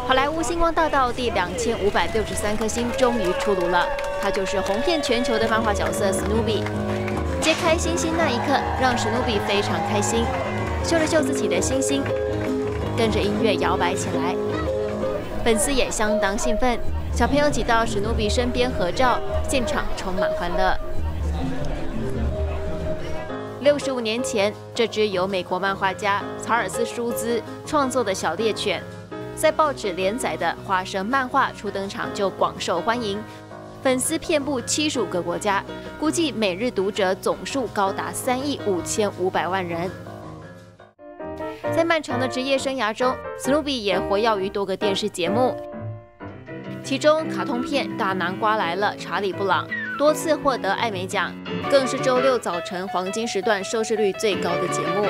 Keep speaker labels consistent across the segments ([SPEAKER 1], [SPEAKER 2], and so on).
[SPEAKER 1] 好莱坞星光大道第2563颗星终于出炉了，他就是红遍全球的漫画角色史努比。揭开星星那一刻，让史努比非常开心，嗅了嗅自己的星星，跟着音乐摇摆起来。粉丝也相当兴奋，小朋友挤到史努比身边合照，现场充满欢乐。65年前，这只由美国漫画家查尔斯·舒兹创作的小猎犬，在报纸连载的花生漫画初登场就广受欢迎，粉丝遍布75个国家，估计每日读者总数高达3亿5500万人。在漫长的职业生涯中，史努比也活跃于多个电视节目，其中卡通片《大南瓜来了》《查理布朗》多次获得艾美奖，更是周六早晨黄金时段收视率最高的节目。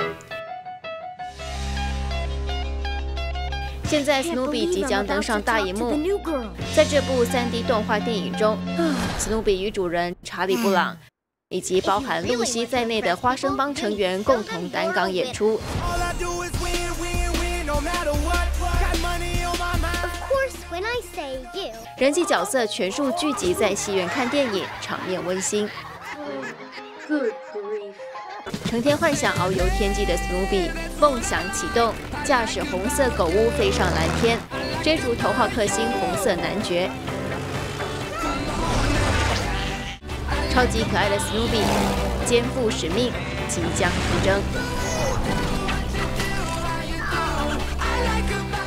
[SPEAKER 1] 现在史努比即将登上大荧幕，在这部3D 动画电影中，史努比与主人查理布朗以及包含露西在内的花生帮成员共同担纲演出。人气角色全数聚集在戏院看电影，场面温馨。成天幻想遨游天际的史努比，梦想启动，驾驶红色狗屋飞上蓝天，追逐头号克星红色男爵。超级可爱的史努比，肩负使命，即将出征。